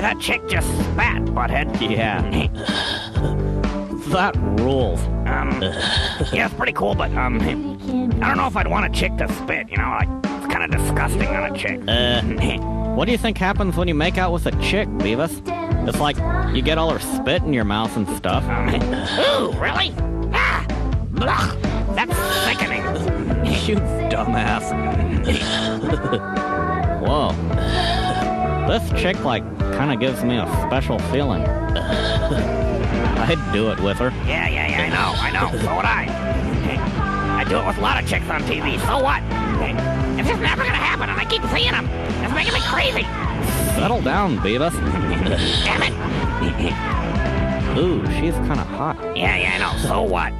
Hey, that chick just spat, butthead. Yeah. That rules. Yeah, it's pretty cool, but, I don't know if I'd want a chick to spit, you know, like, it's kind of disgusting on a chick. What do you think happens when you make out with a chick, Beavis? It's like you get all her spit in your mouth and stuff. Ooh, really? Ah! Blah! That's sickening. You dumbass. Whoa. This chick, like, kind of gives me a special feeling. I'd do it with her. Yeah, I know. So would I. I do it with a lot of chicks on TV. So what? It's just never gonna happen, and I keep seeing them. It's making me crazy. Settle down, Beavis. Damn it. Ooh, she's kind of hot. Yeah, I know. So what?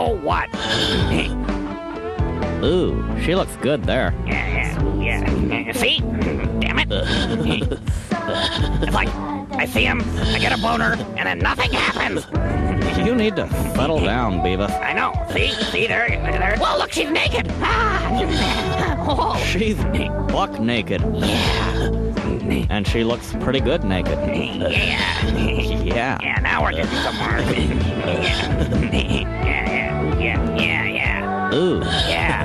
Ooh, she looks good there. Yeah. See? Damn it. It's like, I see him, I get a boner, and then nothing happens. You need to settle down, Beavis. I know. See, there. Whoa, look, she's naked. Oh. She's buck naked. Yeah. And she looks pretty good naked. Yeah. Yeah, now we're getting somewhere. Yeah. Ooh. Yeah.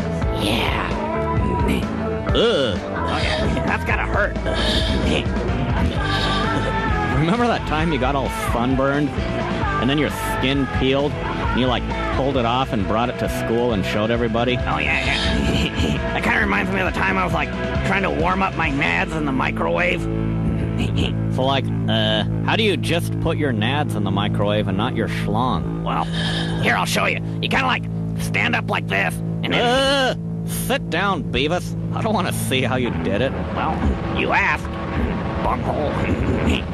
Ugh. Oh, yeah, that's gotta hurt. Remember that time you got all sunburned? And then your skin peeled? And you, like, pulled it off and brought it to school and showed everybody? Oh, yeah. That kind of reminds me of the time I was, like, trying to warm up my nads in the microwave. So, like, how do you just put your nads in the microwave and not your schlong? Well, here, I'll show you. You kind of, like, stand up like this, and then... Sit down, Beavis. I don't want to see how you did it. Well, you asked. Bunghole.